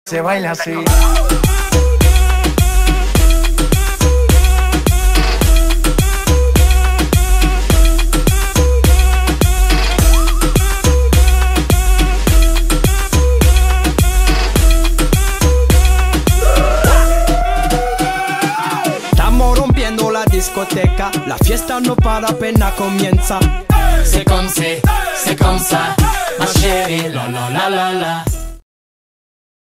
Se baila así. Estamos rompiendo la discoteca, la fiesta no para, apenas comienza. C'est comme ça, ma chérie, la la la la la.